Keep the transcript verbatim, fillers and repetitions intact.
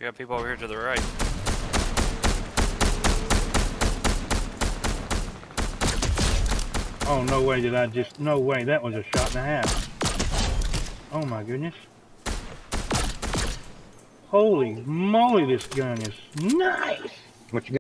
We got people over here to the right. Oh, no way did I just... No way, that was a shot and a half. Oh my goodness. Holy moly, this gun is nice! What you got?